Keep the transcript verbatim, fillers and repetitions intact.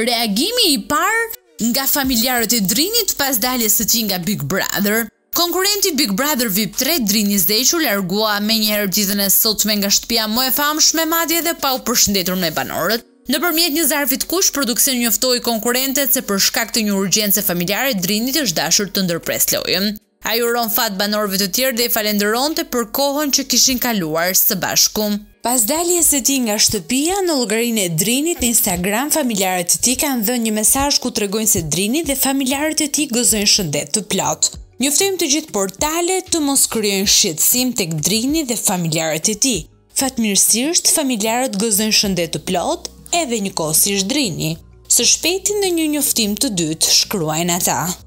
Reagimi i parë nga familjarët e Drinit pas daljes së tij nga Big Brother. Konkurrenti Big Brother V I P tre Drini Zeqo largua menjëherë ditën e sotme nga shtëpia më e famshme, madje edhe pa u përshëndetur me banorët. Nëpërmjet një zarfi të kuq, produksioni njoftoi konkurrentët se për shkak të një urgjence familjare Drinit është dashur të ndërpres lojën. Ai uron fat banorëve të tjerë dhe i falenderonte për kohën që kishin kaluar së bashku. Pas daljes së tij nga shtëpia, në llogarinë e Drinit në Instagram, familjarët e tij kanë dhënë një mesazh ku tregojnë se Drini dhe familjarët e tij gëzojnë shëndet të plot. Njoftojmë të gjithë portalet të mos krijojnë shqetësim tek Drini dhe familjarët e tij. Fatmirësisht, familjarët gëzojnë shëndet të plot, edhe njëkohësisht Drini. Së shpejti në një njoftim të dytë, shkruajnë ata.